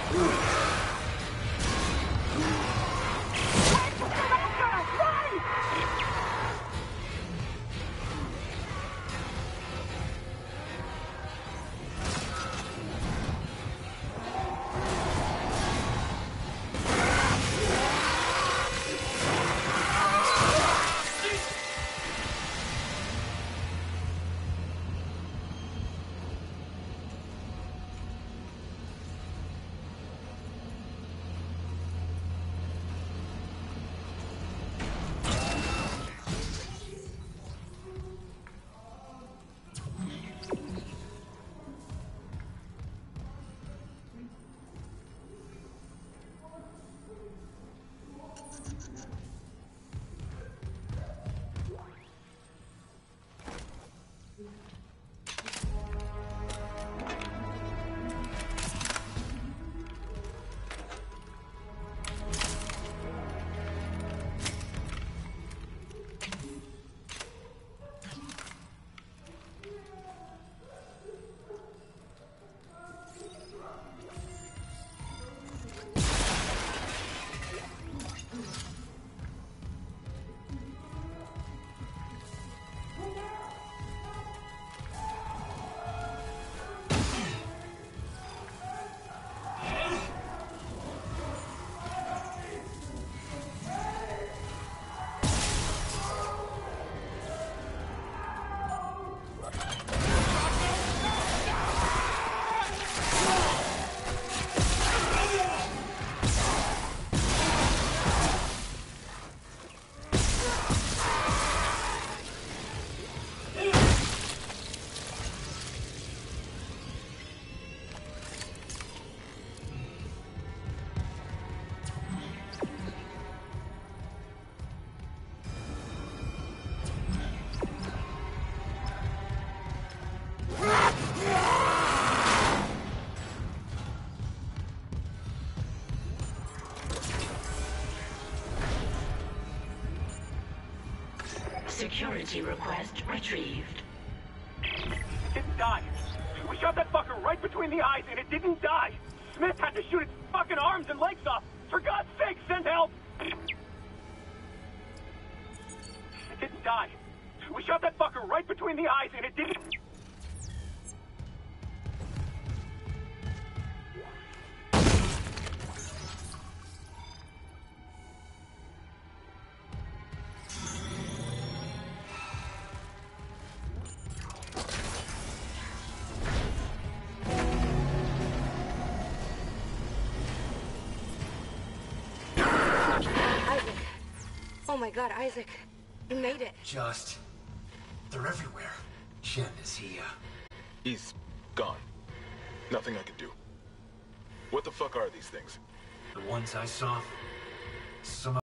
Security request retrieved. It didn't die. We shot that fucker right between the eyes and it didn't die. Smith had to shoot its fucking arms and legs off. For God's sake, send help! It didn't die. We shot that fucker right between the eyes and it didn't... Oh my God, Isaac. You made it. They're everywhere. Jen, is he, He's gone. Nothing I can do. What the fuck are these things? The ones I saw? Some